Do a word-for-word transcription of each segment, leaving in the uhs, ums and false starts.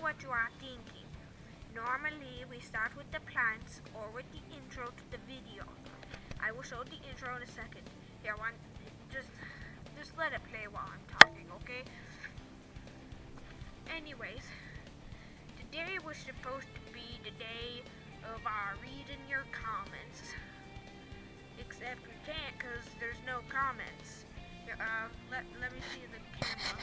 what you are thinking. Normally, we start with the plants or with the intro to the video. I will show the intro in a second. Here, one, just, just let it play while I'm talking, okay? Anyways, today was supposed to be the day of our reading your comments. Except we can't because there's no comments. Uh, let, let me see the camera.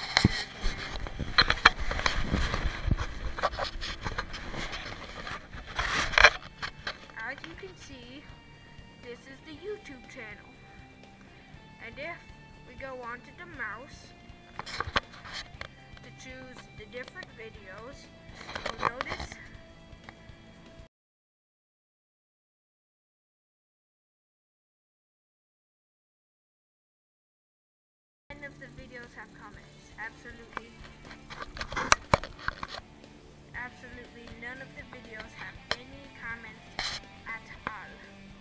As you can see, this is the YouTube channel. And if we go onto the mouse to choose the different videos, you'll notice none of the videos have comments. Absolutely. Absolutely none of the videos have any comments at all.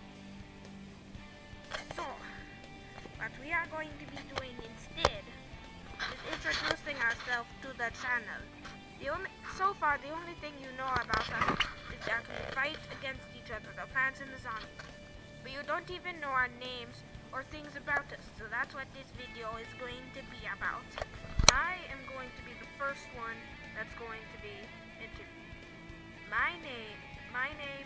So, what we are going to be doing instead is introducing ourselves to the channel. The only, so far, the only thing you know about us is that we fight against each other, the plants and the zombies. But you don't even know our names or things about us, so that's what this video is going to be about. I am going to be the first one that's going to be interviewed. My name, my name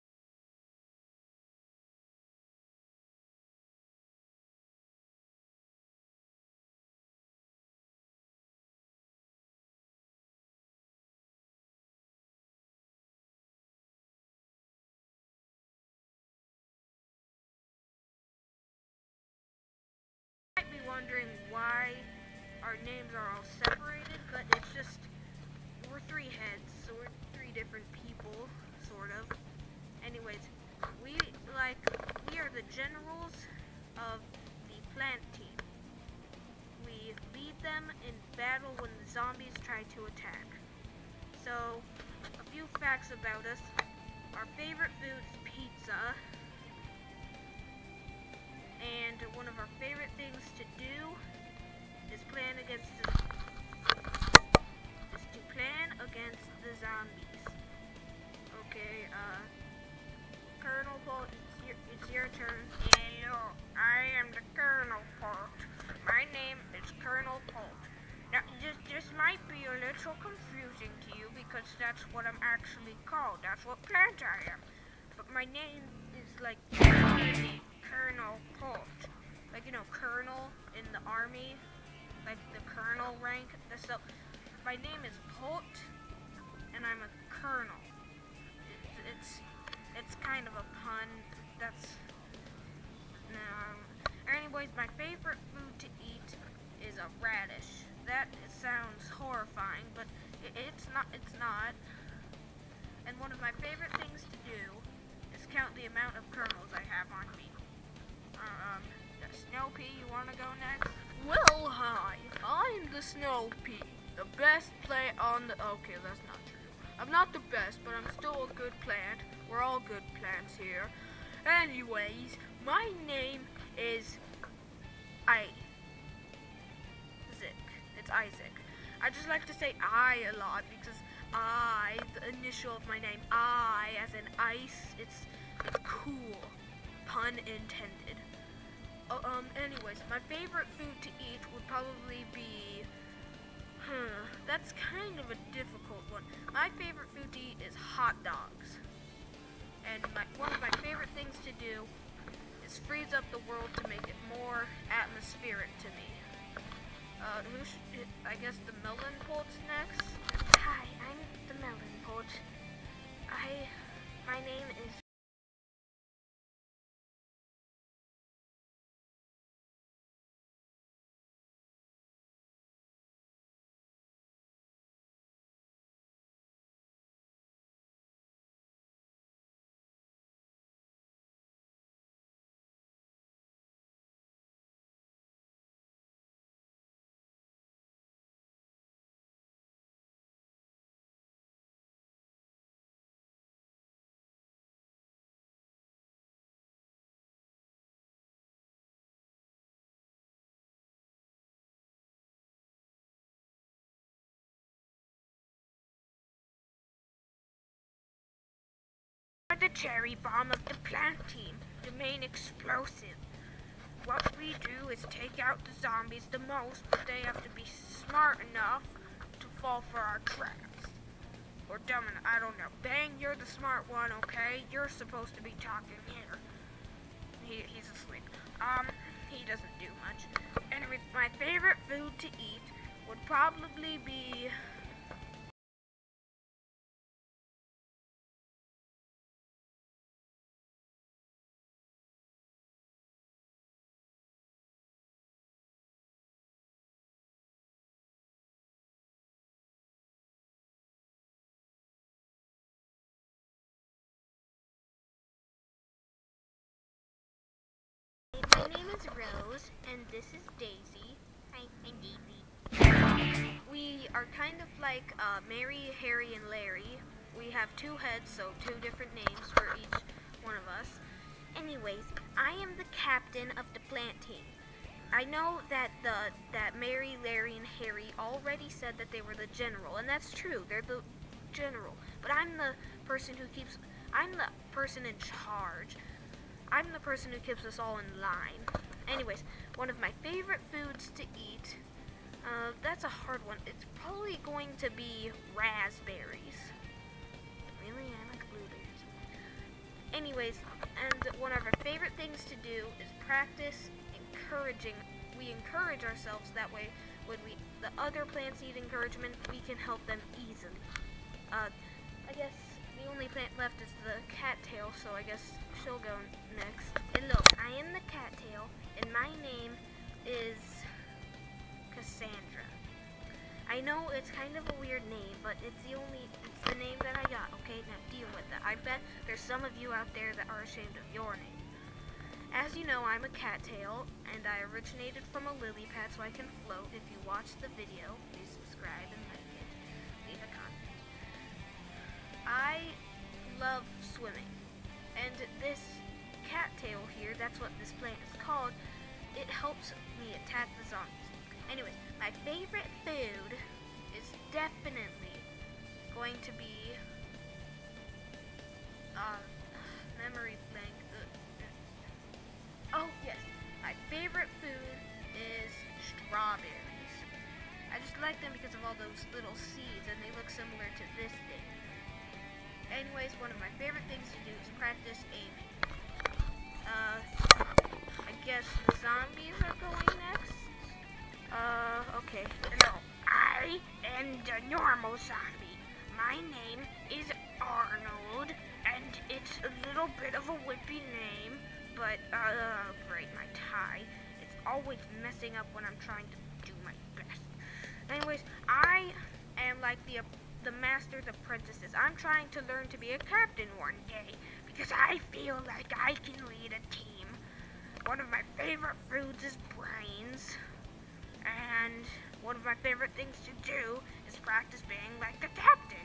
might be wondering why our names are all separated, but it's just, we're three heads, so we're three different people, sort of. Anyways, we, like, we are the generals of the plant team. We lead them in battle when the zombies try to attack. So, a few facts about us. Our favorite food is pizza. And one of our favorite things to do is plan against the is to plan against the zombies. Okay, uh, Colonel Polt, it's your, it's your turn. Hello, I am the Colonel Polt. My name is Colonel Polt. Now, this this might be a little confusing to you because that's what I'm actually called. That's what plant I am. But my name is like Colonel Polt. Like, you know, colonel in the army, like the colonel rank. So, my name is Polt, and I'm a colonel. It's, it's, it's kind of a pun. That's, no. Anyways, my favorite food to eat is a radish. That sounds horrifying, but it, it's not, it's not. And one of my favorite things to do is count the amount of kernels I have on me. Um, Snow Pea, you wanna go next? Well, hi, I'm the Snow Pea, the best plant on the, okay, that's not true. I'm not the best, but I'm still a good plant. We're all good plants here. Anyways, my name is Isaac. It's Isaac. I just like to say I a lot because I, the initial of my name, I, as in ice, it's, it's cool. Pun intended. Uh, um, anyways, my favorite food to eat would probably be, huh, that's kind of a difficult one. My favorite food to eat is hot dogs. And my, one of my favorite things to do is freeze up the world to make it more atmospheric to me. Uh, who should, I guess the Melon Polt's next? Hi, I'm the Melon Polt. I, my name is cherry bomb of the plant team, the main explosive. What we do is take out the zombies the most, but they have to be smart enough to fall for our traps. Or dumb enough, I don't know. Bang, you're the smart one, okay? You're supposed to be talking here. He, he's asleep. Um, he doesn't do much. Anyways, my favorite food to eat would probably be... My name is Rose, and this is Daisy. Hi, I'm Daisy. We are kind of like uh, Mary, Harry, and Larry. We have two heads, so two different names for each one of us. Anyways, I am the captain of the plant team. I know that the that Mary, Larry, and Harry already said that they were the general, and that's true. They're the general. But I'm the person who keeps. I'm the person in charge. I'm the person who keeps us all in line. Anyways, one of my favorite foods to eat, uh, that's a hard one. It's probably going to be raspberries. Really? I like blueberries. Anyways, and one of our favorite things to do is practice encouraging. We encourage ourselves that way. When we the other plants need encouragement, we can help them easily. Uh, I guess the only plant left is the cattail, so I guess she'll go next. Hello, I am the cattail, and my name is Cassandra. I know it's kind of a weird name, but it's the only, it's the name that I got, okay? Now deal with it. I bet there's some of you out there that are ashamed of your name. As you know, I'm a cattail, and I originated from a lily pad, so I can float. If you watch the video, please subscribe and like it. Leave a comment. I love swimming, and this cattail here, that's what this plant is called, it helps me attack the zombies. Anyways, my favorite food is definitely going to be, uh, memory blank. Oh yes, my favorite food is strawberries. I just like them because of all those little seeds, and they look similar to this thing. Anyways, one of my favorite things to do is practice aiming. Uh, I guess the zombies are going next. Uh, okay. Hello, I am the normal zombie. My name is Arnold, and it's a little bit of a whippy name, but, uh, great, my tie. It's always messing up when I'm trying to do my best. Anyways, I am like the the master's apprentices. I'm trying to learn to be a captain one day, because I feel like I can lead a team. One of my favorite foods is brains, and one of my favorite things to do is practice being like the captain.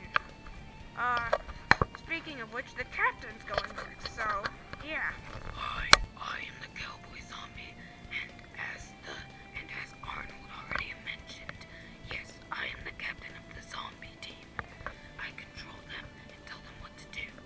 Uh, speaking of which, the captain's going next, so, yeah. Hi, I am the cowboy zombie, and as the, and as Arnold already mentioned, yes, I am the captain of the zombie team. I control them and tell them what to do.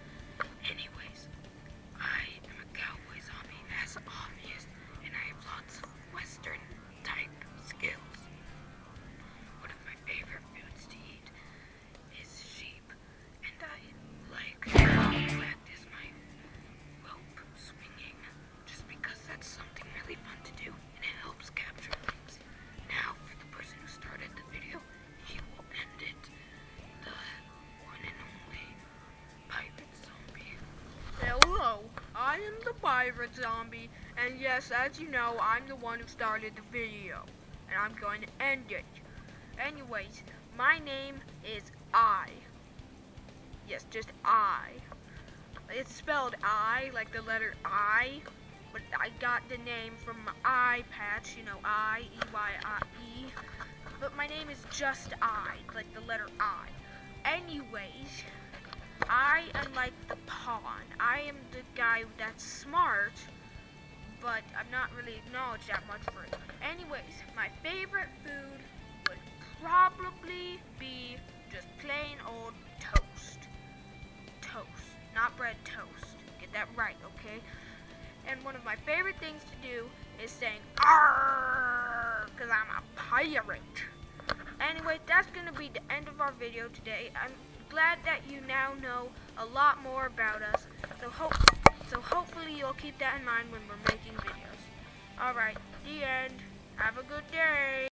Anyways, I am a cowboy zombie, as obvious, and I have lots of Western type skills. One of my favorite foods to eat is sheep, and I like to practice my rope swinging, just because that's something really fun to do, and it helps capture things. Now, for the person who started the video, he will end it. The one and only pirate zombie. Hello, I am the pirate zombie, and yes, as you know, I'm the one who started the video, and I'm going to end it. Anyways, my name is I. Yes, just I. It's spelled I, like the letter I, but I got the name from my eye patch, you know, I, E Y I E. But my name is just I, like the letter I. Anyways, I am like the pawn. I am the guy that's smart, but I'm not really acknowledged that much for it. Anyways, my favorite food would probably be just plain old toast. Toast. Not bread toast. Get that right, okay? And one of my favorite things to do is saying "arr," because I'm a pirate. Anyway, that's going to be the end of our video today. I'm glad that you now know a lot more about us. So, hope, so hopefully you'll keep that in mind when we're making videos. Alright, the end. Have a good day.